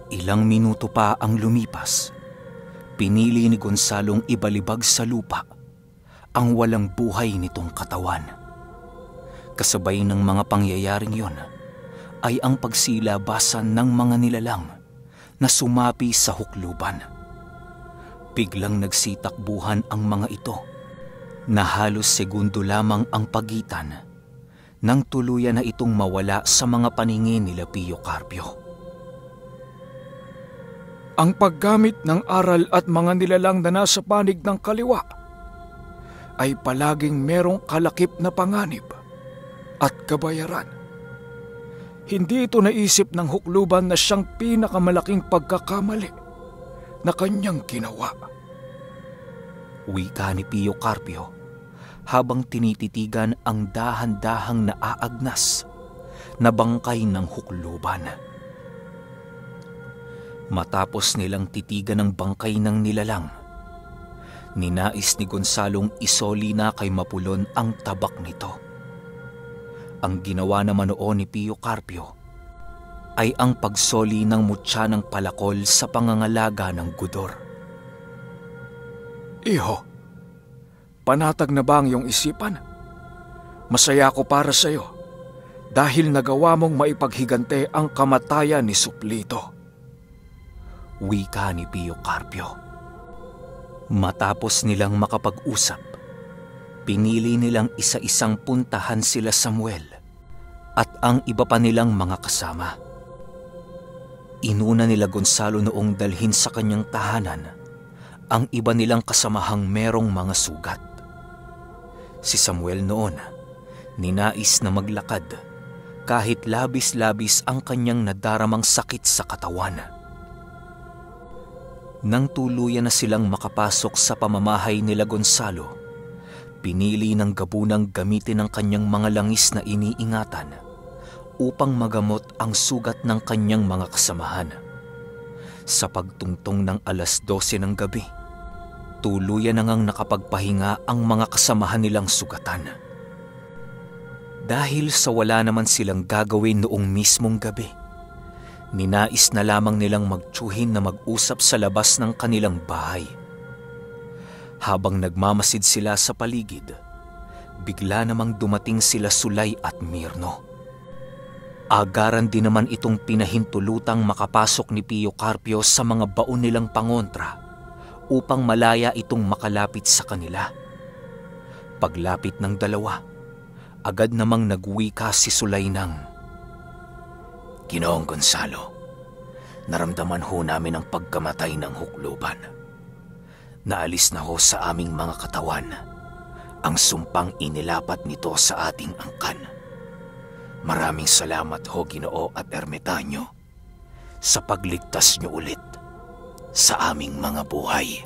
Ilang minuto pa ang lumipas. Pinili ni Gonzalong ibalibag sa lupa ang walang buhay nitong katawan. Kasabay ng mga pangyayaring yon ay ang pagsilabasan ng mga nilalang na sumapi sa hukluban. Biglang nagsitakbuhan ang mga ito na halos segundo lamang ang pagitan nang tuluyan na itong mawala sa mga paningin nila Pio Carpio. Ang paggamit ng aral at mga nilalang na nasa panig ng kaliwa ay palaging merong kalakip na panganib at kabayaran. Hindi ito naisip ng hukluban na siyang pinakamalaking pagkakamali na kanyang ginawa. Wika ni Pio Carpio habang tinititigan ang dahan-dahang naaagnas na bangkay ng hukluban. Matapos nilang titigan ang bangkay ng nilalang, ninais ni Gonzalong isoli na kay Mapulon ang tabak nito. Ang ginawa naman noon ni Pio Carpio ay ang pagsoli ng mutya ng palakol sa pangangalaga ng gudor. Iho, panatag na ba ang iyong isipan? Masaya ako para sa iyo dahil nagawa mong maipaghigante ang kamatayan ni Suplito. Wika ni Pio Carpio. Matapos nilang makapag-usap, pinili nilang isa-isang puntahan sila Samuel at ang iba pa nilang mga kasama. Inuna nila Gonzalo noong dalhin sa kanyang tahanan ang iba nilang kasamahang merong mga sugat. Si Samuel noon, ninais na maglakad kahit labis-labis ang kanyang nadaramang sakit sa katawan. Nang tuluyan na silang makapasok sa pamamahay nila Gonzalo, pinili ng gabunang gamitin ang kanyang mga langis na iniingatan upang magamot ang sugat ng kanyang mga kasamahan. Sa pagtungtong ng 12:00 ng gabi, tuluyan na ngang nakapagpahinga ang mga kasamahan nilang sugatan. Dahil sa wala naman silang gagawin noong mismong gabi, ninais na lamang nilang magtsuhin na mag-usap sa labas ng kanilang bahay. Habang nagmamasid sila sa paligid, bigla namang dumating sila Sulay at Mirno. Agaran din naman itong pinahintulutang makapasok ni Pio Carpio sa mga baon nilang pangontra upang malaya itong makalapit sa kanila. Paglapit ng dalawa, agad namang nagwika si Sulay ng, "Ginoong Gonzalo, naramdaman ho namin ang pagkamatay ng hukluban. Naalis na ho sa aming mga katawan ang sumpang inilapat nito sa ating angkan. Maraming salamat ho, Ginoo at Ermitanyo, sa pagligtas niyo ulit sa aming mga buhay."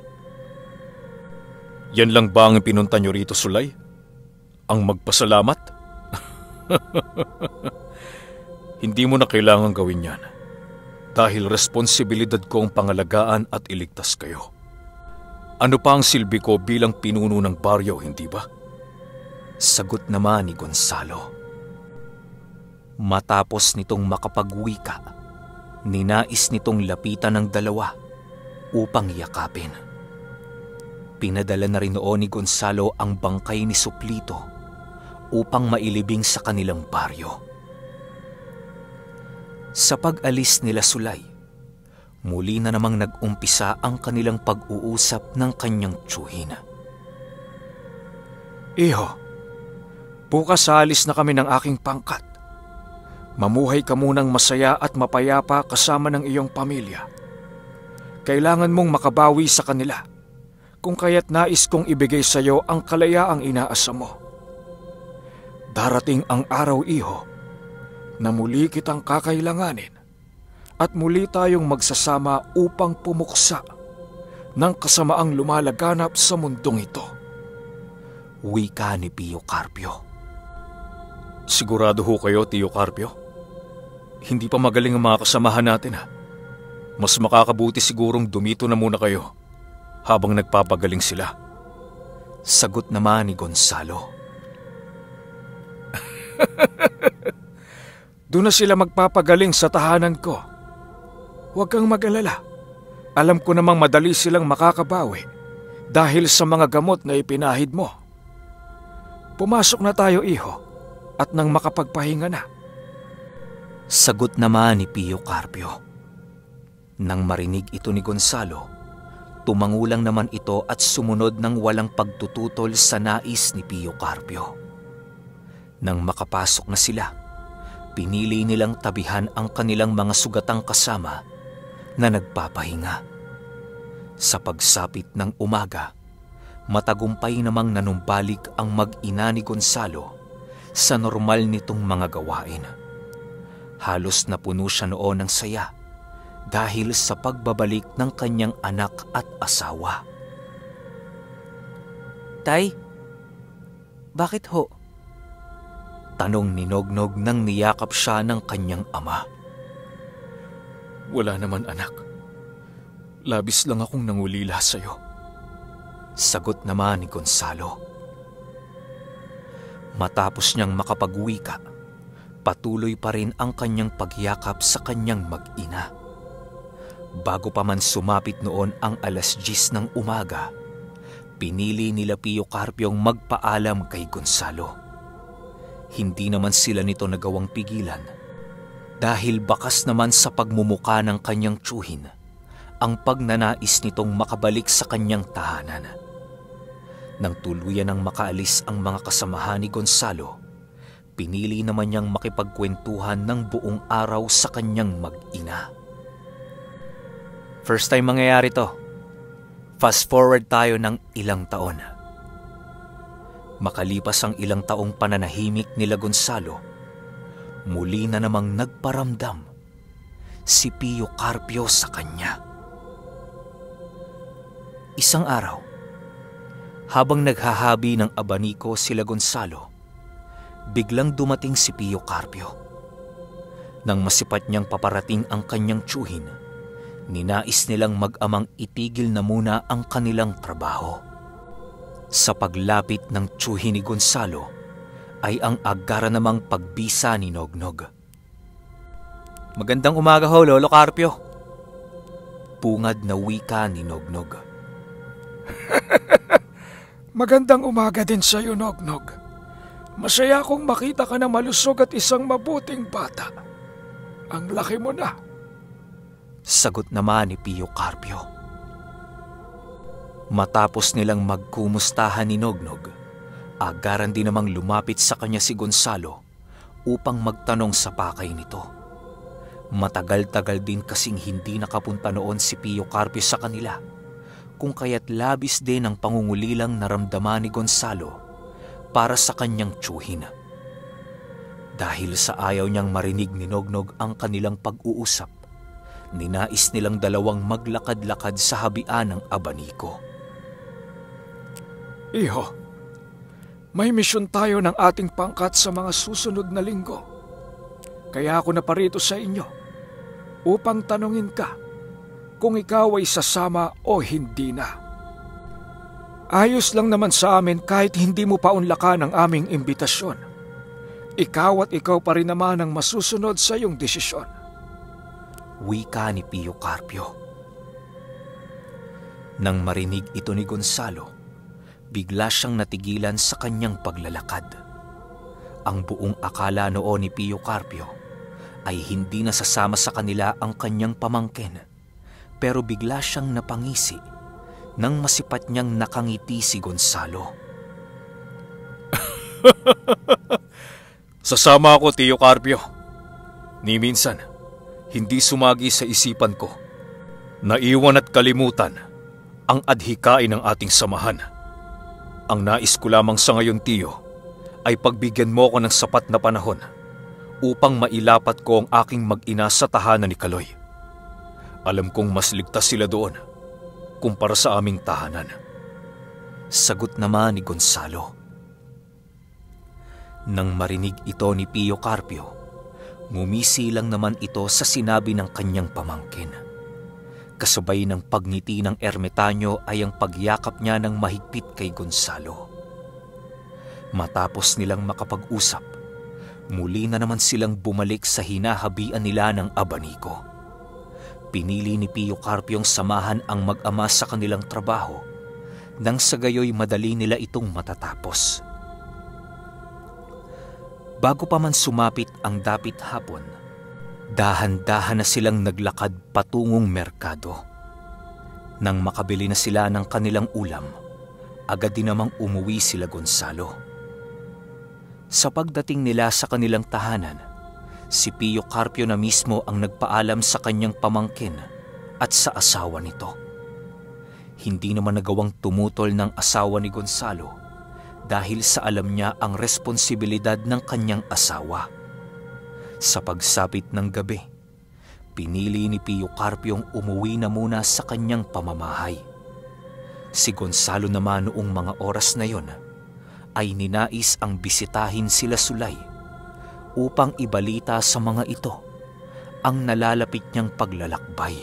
Yan lang ba ang pinunta niyo rito, Sulay? Ang magpasalamat? Hindi mo na kailangan gawin yan dahil responsibilidad ko ang pangalagaan at iligtas kayo. Ano pa ang silbi ko bilang pinuno ng baryo, hindi ba? Sagot naman ni Gonzalo. Matapos nitong makapagwika, ninais nitong lapitan ng dalawa upang yakapin. Pinadala na rin noon ni Gonzalo ang bangkay ni Suplito upang mailibing sa kanilang baryo. Sa pag-alis nila Sulay, muli na namang nag-umpisa ang kanilang pag-uusap ng kanyang tiyuhin. Iho, bukas alis na kami ng aking pangkat. Mamuhay ka munang masaya at mapayapa kasama ng iyong pamilya. Kailangan mong makabawi sa kanila, kung kaya't nais kong ibigay sa iyo ang kalayaang inaasa mo. Darating ang araw, iho, na muli kitang kakailanganin at muli tayong magsasama upang pumuksa ng kasamaang lumalaganap sa mundong ito. Wika ni Pio Carpio. Sigurado ho kayo, Tio Carpio? Hindi pa magaling ang mga kasamahan natin, ha? Mas makakabuti sigurong dumito na muna kayo habang nagpapagaling sila. Sagot naman ni Gonzalo. Doon na sila magpapagaling sa tahanan ko. Huwag kang mag-alala. Alam ko namang madali silang makakabawi dahil sa mga gamot na ipinahid mo. Pumasok na tayo, iho, at nang makapagpahinga na. Sagot naman ni Pio Carpio. Nang marinig ito ni Gonzalo, tumangulang naman ito at sumunod ng walang pagtututol sa nais ni Pio Carpio. Nang makapasok na sila, pinili nilang tabihan ang kanilang mga sugatang kasama na nagpapahinga. Sa pagsapit ng umaga, matagumpay namang nanumbalik ang mag-ina ni Gonzalo sa normal nitong mga gawain. Halos napuno siya noon ng saya dahil sa pagbabalik ng kanyang anak at asawa. Tay, bakit ho? Tanong ni Nognog nang niyakap siya ng kanyang ama. Wala naman, anak. Labis lang akong nangulila sa'yo. Sagot naman ni Gonzalo. Matapos niyang makapag-uwi ka, patuloy pa rin ang kanyang pagyakap sa kanyang mag-ina. Bago pa man sumapit noon ang 10:00 ng umaga, pinili nila Pio Carpiong magpaalam kay Gonzalo. Hindi naman sila nito nagawang pigilan dahil bakas naman sa pagmumuka ng kanyang tiyuhin ang pagnanais nitong makabalik sa kanyang tahanan. Nang tuluyan ng makaalis ang mga kasamahan ni Gonzalo, pinili naman niyang makipagkwentuhan ng buong araw sa kanyang mag-ina. First time mangyayari to. Fast forward tayo ng ilang taon. Makalipas ang ilang taong pananahimik nila Gonzalo, muli na namang nagparamdam si Pio Carpio sa kanya. Isang araw, habang naghahabi ng abaniko sila Gonzalo, biglang dumating si Pio Carpio. Nang masipat niyang paparating ang kanyang tiyuhin, ninais nilang mag-amang itigil na muna ang kanilang trabaho. Sa paglapit ng tiyuhin ni Gonzalo ay ang agara namang pagbisa ni Nognog. Magandang umaga ho, Lolo Carpio. Pungad na wika ni Nognog. Magandang umaga din sa'yo, Nognog. Masaya akong makita ka na malusog at isang mabuting bata. Ang laki mo na. Sagot naman ni Pio Carpio. Matapos nilang magkumustahan ni Nognog, agaran din namang lumapit sa kanya si Gonzalo upang magtanong sa pakay nito. Matagal-tagal din kasing hindi nakapunta noon si Pio Carpio sa kanila, kung kaya't labis din ang pangungulilang naramdaman ni Gonzalo para sa kanyang tiyuhin. Dahil sa ayaw niyang marinig ni Nognog ang kanilang pag-uusap, ninais nilang dalawang maglakad-lakad sa habian ng abaniko. Iho, may misyon tayo ng ating pangkat sa mga susunod na linggo. Kaya ako naparito sa inyo upang tanungin ka kung ikaw ay sasama o hindi na. Ayos lang naman sa amin kahit hindi mo paunlakan ang aming imbitasyon. Ikaw at ikaw pa rin naman ang masusunod sa iyong desisyon. Wika ni Pio Carpio. Nang marinig ito ni Gonzalo, bigla siyang natigilan sa kanyang paglalakad. Ang buong akala noon ni Pio Carpio ay hindi nasasama sa kanila ang kanyang pamangkin, pero bigla siyang napangisi nang masipat niyang nakangiti si Gonzalo. Sasama ako, Tio Carpio. Ni minsan, hindi sumagi sa isipan ko. Naiwan at kalimutan ang adhikain ng ating samahan. Ang nais ko lamang sa ngayon, Tio, ay pagbigyan mo ko ng sapat na panahon upang mailapat ko ang aking mag-ina sa tahanan ni Kaloy. Alam kong mas ligtas sila doon kumpara sa aming tahanan. Sagot naman ni Gonzalo. Nang marinig ito ni Pio Carpio, ngumisi lang naman ito sa sinabi ng kanyang pamangkin. Kasabay ng pagngiti ng ermitanyo ay ang pagyakap niya ng mahigpit kay Gonzalo. Matapos nilang makapag-usap, muli na naman silang bumalik sa hinahabian nila ng abaniko. Pinili ni Pio Carpio'ng samahan ang mag-ama sa kanilang trabaho nang sa gayoy madali nila itong matatapos. Bago pa man sumapit ang dapit hapon, dahan-dahan na silang naglakad patungong merkado. Nang makabili na sila ng kanilang ulam, agad din namang umuwi sila Gonzalo. Sa pagdating nila sa kanilang tahanan, si Pio Carpio na mismo ang nagpaalam sa kanyang pamangkin at sa asawa nito. Hindi naman nagawang tumutol ng asawa ni Gonzalo dahil sa alam niya ang responsibilidad ng kanyang asawa. Sa pagsapit ng gabi, pinili ni Pio Carpio'ng umuwi na muna sa kanyang pamamahay. Si Gonzalo naman noong mga oras na yon ay ninais ang bisitahin sila Sulay upang ibalita sa mga ito ang nalalapit niyang paglalakbay.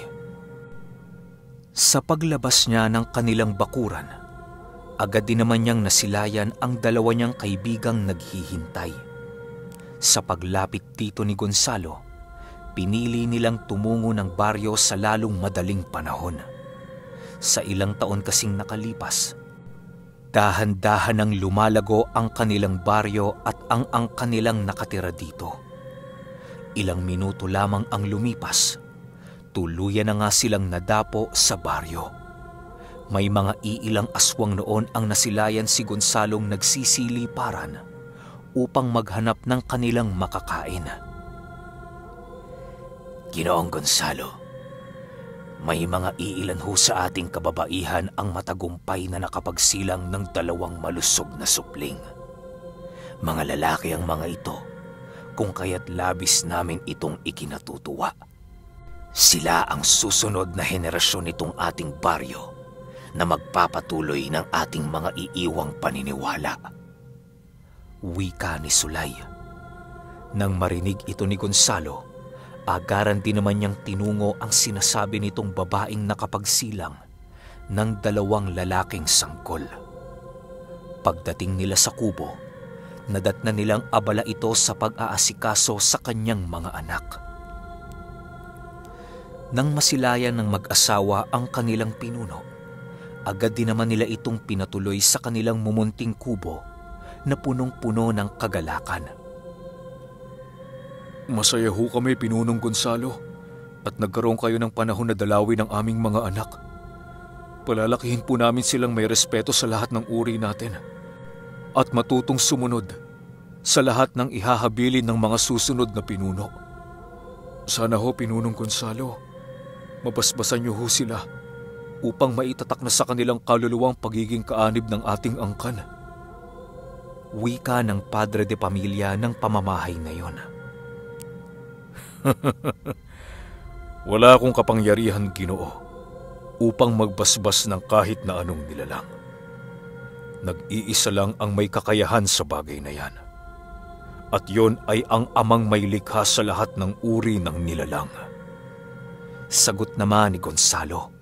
Sa paglabas niya ng kanilang bakuran, agad din naman niyang nasilayan ang dalawa niyang kaibigang naghihintay. Sa paglapit dito ni Gonzalo, pinili nilang tumungo ng baryo sa lalong madaling panahon. Sa ilang taon kasing nakalipas, dahan-dahan nang lumalago ang kanilang baryo at ang kanilang nakatira dito. Ilang minuto lamang ang lumipas, tuluyan na nga silang nadapo sa baryo. May mga iilang aswang noon ang nasilayan si Gonzalong nagsisiliparan upang maghanap ng kanilang makakain. Ginoong Gonzalo, may mga iilan ho sa ating kababaihan ang matagumpay na nakapagsilang ng 2 malusog na supling. Mga lalaki ang mga ito, kung kaya't labis namin itong ikinatutuwa. Sila ang susunod na henerasyon nitong ating baryo na magpapatuloy ng ating mga iiwang paniniwala. Wika ni Sulay. Nang marinig ito ni Gonzalo, agaran din naman niyang tinungo ang sinasabi nitong babaeng nakapagsilang ng 2 lalaking sangkol. Pagdating nila sa kubo, nadatna nilang abala ito sa pag-aasikaso sa kanyang mga anak. Nang masilayan ng mag-asawa ang kanilang pinuno, agad din naman nila itong pinatuloy sa kanilang mumunting kubo na punong-puno ng kagalakan. Masaya ho kami, Pinunong Gonzalo, at nagkaroon kayo ng panahon na dalawin ng aming mga anak. Palalakihin po namin silang may respeto sa lahat ng uri natin at matutong sumunod sa lahat ng ihahabilin ng mga susunod na pinuno. Sana ho, Pinunong Gonzalo, mabasbasan niyo ho sila upang maitatak na sa kanilang kaluluwang pagiging kaanib ng ating angkan. Wika ng padre de pamilya ng pamamahay na yon. Wala akong kapangyarihan, Ginoo, upang magbasbas ng kahit na anong nilalang. Nag-iisa lang ang may kakayahan sa bagay na yan. At yon ay ang amang may likha sa lahat ng uri ng nilalang. Sagot naman ni Gonzalo.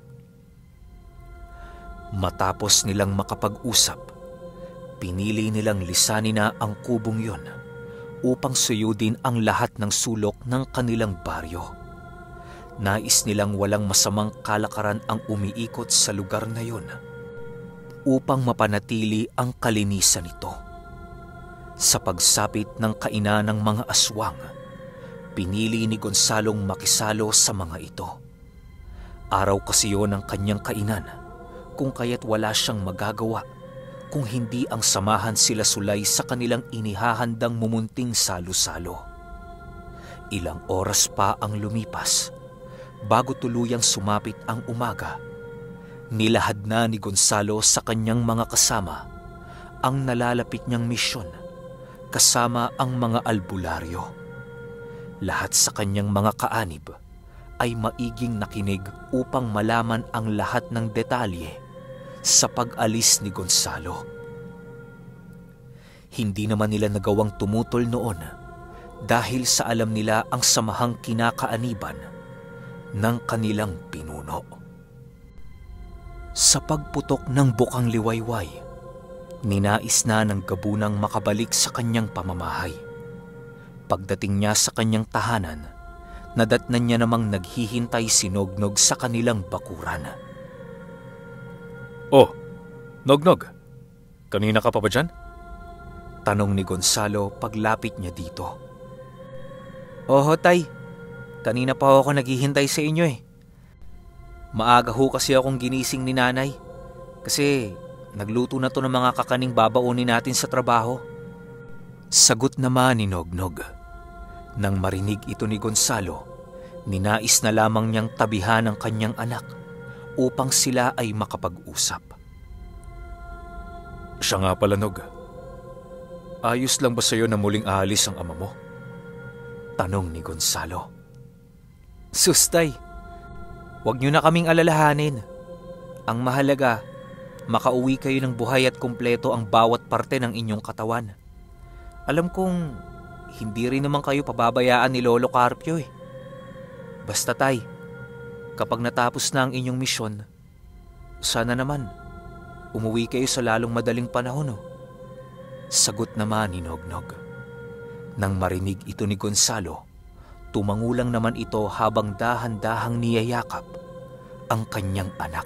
Matapos nilang makapag-usap, pinili nilang lisanin na ang kubong yon upang suyudin ang lahat ng sulok ng kanilang baryo. Nais nilang walang masamang kalakaran ang umiikot sa lugar na yon upang mapanatili ang kalinisan nito. Sa pagsapit ng kainan ng mga aswang, pinili ni Gonzalong makisalo sa mga ito. Araw kasi yon ang kanyang kainan, kung kaya't wala siyang magagawa kung hindi ang samahan sila Sulay sa kanilang inihahandang mumunting salo-salo. Ilang oras pa ang lumipas bago tuluyang sumapit ang umaga. Nilahad na ni Gonzalo sa kanyang mga kasama ang nalalapit niyang misyon kasama ang mga albularyo. Lahat sa kanyang mga kaanib ay maiging nakinig upang malaman ang lahat ng detalye sa pag-alis ni Gonzalo. Hindi naman nila nagawang tumutol noon dahil sa alam nila ang samahang kinakaaniban ng kanilang pinuno. Sa pagputok ng bukang liwayway, ninais na ng gabunang makabalik sa kanyang pamamahay. Pagdating niya sa kanyang tahanan, nadatnan niya namang naghihintay si Nognog sa kanilang bakuran. Oh, Nognog, kanina ka pa ba dyan? Tanong ni Gonzalo paglapit niya dito. Oho, tay. Kanina pa ako naghihintay sa inyo eh. Maaga ho kasi akong ginising ni nanay. Kasi nagluto na to ng mga kakaning babaunin natin sa trabaho. Sagot naman ni Nognog. Nang marinig ito ni Gonzalo, ninais na lamang niyang tabihan ang kanyang anak upang sila ay makapag-usap. Siya nga pala, Nog. Ayos lang ba sa'yo na muling aalis ang ama mo? Tanong ni Gonzalo. Sustay, huwag niyo na kaming alalahanin. Ang mahalaga, makauwi kayo ng buhay at kumpleto ang bawat parte ng inyong katawan. Alam kong hindi rin naman kayo pababayaan ni Lolo Carpio eh. Basta tay, kapag natapos na ang inyong misyon, sana naman umuwi kayo sa lalong madaling panahon. Sagot naman ni Nognog. Nang marinig ito ni Gonzalo, tumangulang naman ito habang dahan-dahang niyayakap ang kanyang anak.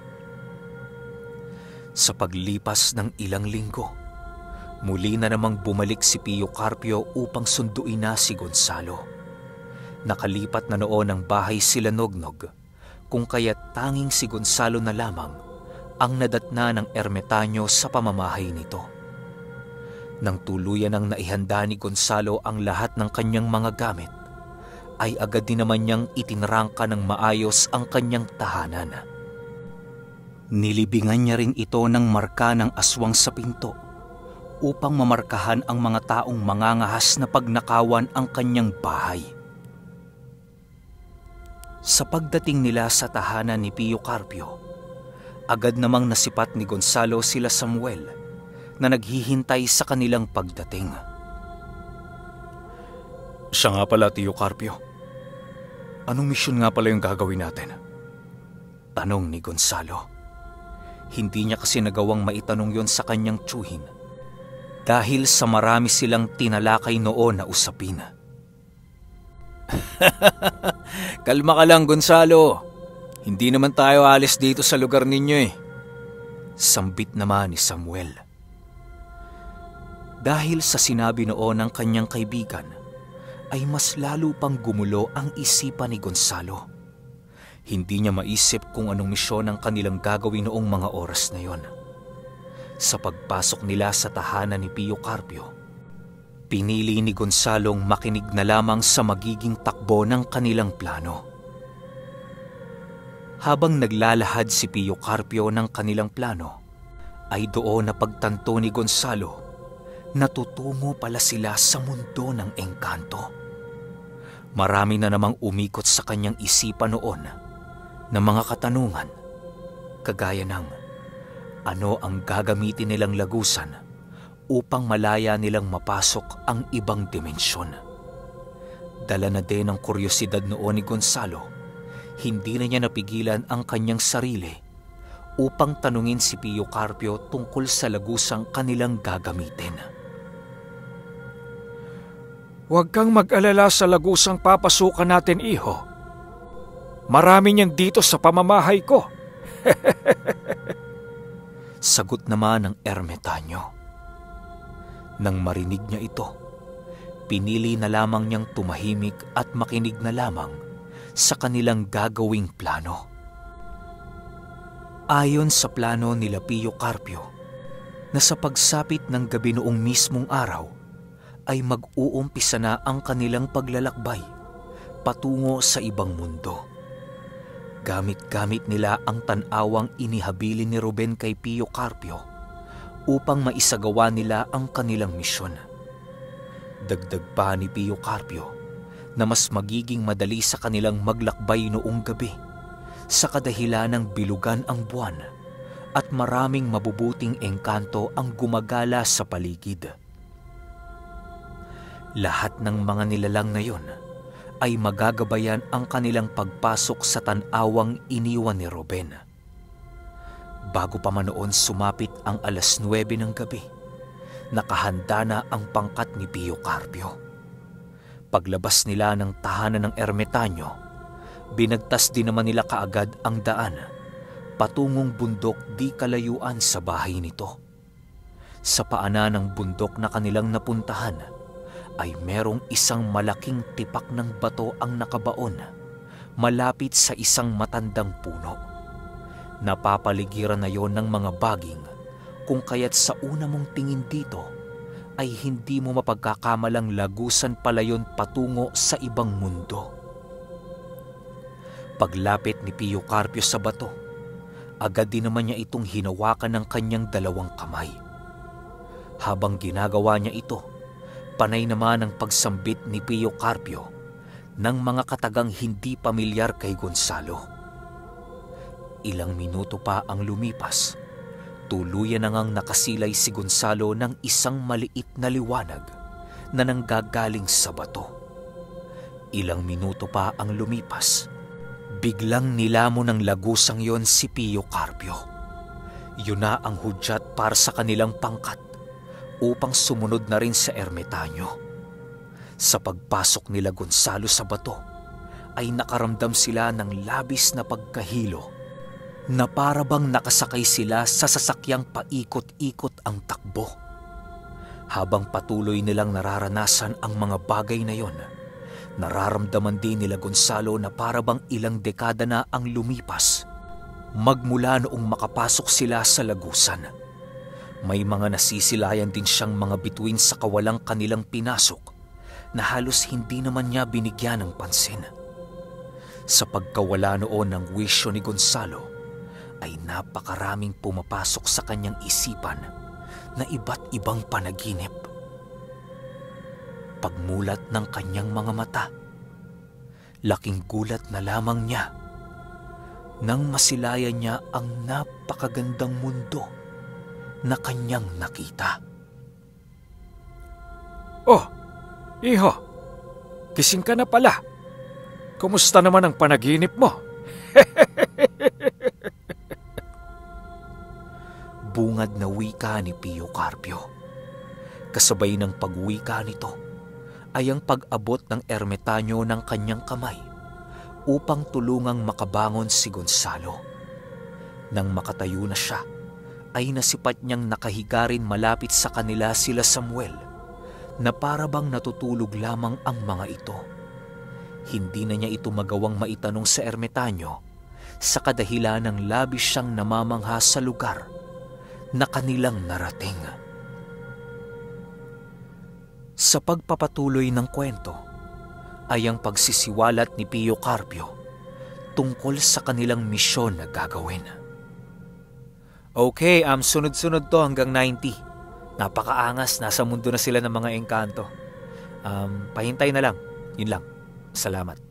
Sa paglipas ng ilang linggo, muli na namang bumalik si Pio Carpio upang sunduin na si Gonzalo. Nakalipat na noon ang bahay sila Nognog, kung kaya't tanging si Gonzalo na lamang ang nadatna ng ermitanyo sa pamamahay nito. Nang tuluyan ang naihanda ni Gonzalo ang lahat ng kanyang mga gamit, ay agad din naman niyang itinrangka ng maayos ang kanyang tahanan. Nilibingan niya rin ito ng marka ng aswang sa pinto upang mamarkahan ang mga taong mangangahas na pagnakawan ang kanyang bahay. Sa pagdating nila sa tahanan ni Pio Carpio, agad namang nasipat ni Gonzalo sila Samuel na naghihintay sa kanilang pagdating. Siya nga pala, Tio Carpio. Anong misyon nga pala yung gagawin natin? Tanong ni Gonzalo. Hindi niya kasi nagawang maitanong yon sa kanyang tiyuhin dahil sa marami silang tinalakay noon na usapin. Kalma ka lang, Gonzalo. Hindi naman tayo alis dito sa lugar ninyo eh. Sambit naman ni Samuel. Dahil sa sinabi noon ng kanyang kaibigan, ay mas lalo pang gumulo ang isipan ni Gonzalo. Hindi niya maisip kung anong misyon ang kanilang gagawin noong mga oras na yon. Sa pagpasok nila sa tahanan ni Pio Carpio, pinili ni Gonzalong makinig na lamang sa magiging takbo ng kanilang plano. Habang naglalahad si Pio Carpio ng kanilang plano, ay doon na pagtanto ni Gonzalo na tutungo pala sila sa mundo ng engkanto. Marami na namang umikot sa kanyang isipan noon na mga katanungan, kagaya ng ano ang gagamitin nilang lagusan upang malaya nilang mapasok ang ibang dimensyon. Dala na din ang kuryosidad noon ni Gonzalo, hindi na niya napigilan ang kanyang sarili upang tanungin si Pio Carpio tungkol sa lagusang kanilang gagamitin. Huwag kang mag-alala sa lagusang papasukan natin, iho. Marami niyan dito sa pamamahay ko. Sagot naman ng ermitanyo. Nang marinig niya ito, pinili na lamang niyang tumahimik at makinig na lamang sa kanilang gagawing plano. Ayon sa plano nila Pio Carpio, na sa pagsapit ng gabi noong mismong araw, ay mag-uumpisa na ang kanilang paglalakbay patungo sa ibang mundo. Gamit-gamit nila ang tanawang inihabili ni Ruben kay Pio Carpio upang maisagawa nila ang kanilang misyon. Dagdag pa ni Pio Carpio na mas magiging madali sa kanilang maglakbay noong gabi sa kadahilan ng bilugan ang buwan at maraming mabubuting engkanto ang gumagala sa paligid. Lahat ng mga nilalang ngayon ay magagabayan ang kanilang pagpasok sa tanawang iniwan ni Ruben. Bago pa man noon sumapit ang 9:00 ng gabi, nakahanda na ang pangkat ni Pio Carpio. Paglabas nila ng tahanan ng ermitanyo, binagtas din naman nila kaagad ang daan patungong bundok di kalayuan sa bahay nito. Sa paanan ng bundok na kanilang napuntahan ay merong isang malaking tipak ng bato ang nakabaon malapit sa isang matandang puno. Napapaligiran na yon ng mga baging, kung kaya't sa una mong tingin dito ay hindi mo mapagkakamalang lagusan pala yon patungo sa ibang mundo. Paglapit ni Pio Carpio sa bato, agad din naman niya itong hinawakan ng kanyang dalawang kamay. Habang ginagawa niya ito, panay naman ang pagsambit ni Pio Carpio ng mga katagang hindi pamilyar kay Gonzalo. Ilang minuto pa ang lumipas, tuluyan na ngang nakasilay si Gonzalo ng isang maliit na liwanag na nanggagaling sa bato. Ilang minuto pa ang lumipas, biglang nilamon ng lagusang yon si Pio Carpio. Yun na ang hudyat para sa kanilang pangkat upang sumunod na rin sa ermitanyo. Sa pagpasok nila Gonzalo sa bato, ay nakaramdam sila ng labis na pagkahilo na para bang nakasakay sila sa sasakyang paikot-ikot ang takbo. Habang patuloy nilang nararanasan ang mga bagay na yon, nararamdaman din nila Gonzalo na para bang ilang dekada na ang lumipas magmula noong makapasok sila sa lagusan. May mga nasisilayan din siyang mga bituin sa kawalang kanilang pinasok na halos hindi naman niya binigyan ng pansin. Sa pagkawala noon ng wisyo ni Gonzalo, ay napakaraming pumapasok sa kanyang isipan na iba't ibang panaginip. Pagmulat ng kanyang mga mata, laking gulat na lamang niya nang masilayan niya ang napakagandang mundo na kanyang nakita. Oh, iho, gising ka na pala. Kumusta naman ang panaginip mo? Bungad na wika ni Pio Carpio. Kasabay ng pagwika nito ay ang pag-abot ng ermitanyo ng kanyang kamay upang tulungang makabangon si Gonzalo. Nang makatayo na siya, ay nasipat niyang nakahiga rin malapit sa kanila sila Samuel, na para bang natutulog lamang ang mga ito. Hindi na niya ito magawang maitanong sa ermitanyo sa kadahilan ng labis siyang namamangha sa lugar na kanilang narating. Sa pagpapatuloy ng kwento ay ang pagsisiwalat ni Pio Carpio tungkol sa kanilang misyon na gagawin. Okay, sunod-sunod to hanggang 90. Napakaangas, nasa mundo na sila ng mga engkanto. Pahintay na lang. Yun lang. Salamat.